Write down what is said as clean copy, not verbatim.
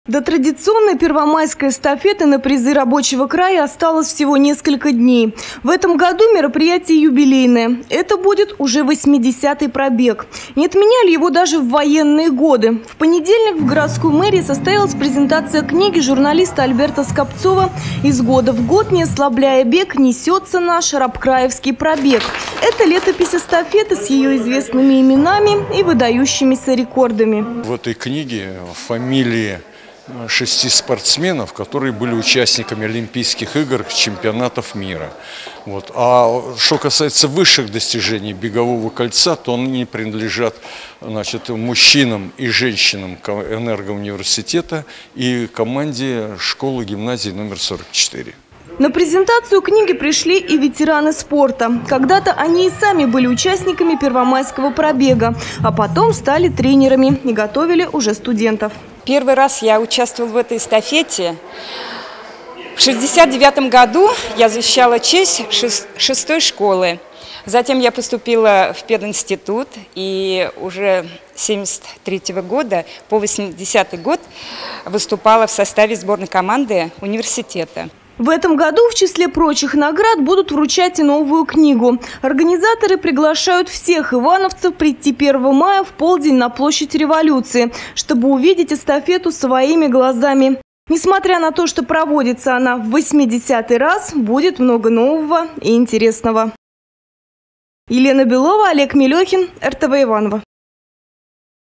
До традиционной первомайской эстафеты на призы рабочего края осталось всего несколько дней. В этом году мероприятие юбилейное. Это будет уже 80-й пробег. Не отменяли его даже в военные годы. В понедельник в городской мэрии состоялась презентация книги журналиста Альберта Скопцова «Из года в год, не ослабляя бег, несется наш рабкраевский пробег». Это летопись эстафеты с ее известными именами и выдающимися рекордами. В этой книге фамилии 6 спортсменов, которые были участниками Олимпийских игр, чемпионатов мира. А что касается высших достижений бегового кольца, то они принадлежат мужчинам и женщинам энергоуниверситета и команде школы-гимназии номер 44. На презентацию книги пришли и ветераны спорта. Когда-то они и сами были участниками первомайского пробега, а потом стали тренерами и готовили уже студентов. Первый раз я участвовала в этой эстафете. В 1969 году я защищала честь 6-й школы. Затем я поступила в пединститут и уже с 1973 года по 1980 год выступала в составе сборной команды университета. В этом году в числе прочих наград будут вручать и новую книгу. Организаторы приглашают всех ивановцев прийти 1 мая в полдень на площадь Революции, чтобы увидеть эстафету своими глазами. Несмотря на то, что проводится она в 80-й раз, будет много нового и интересного. Елена Белова, Олег Мелехин, РТВ Иваново.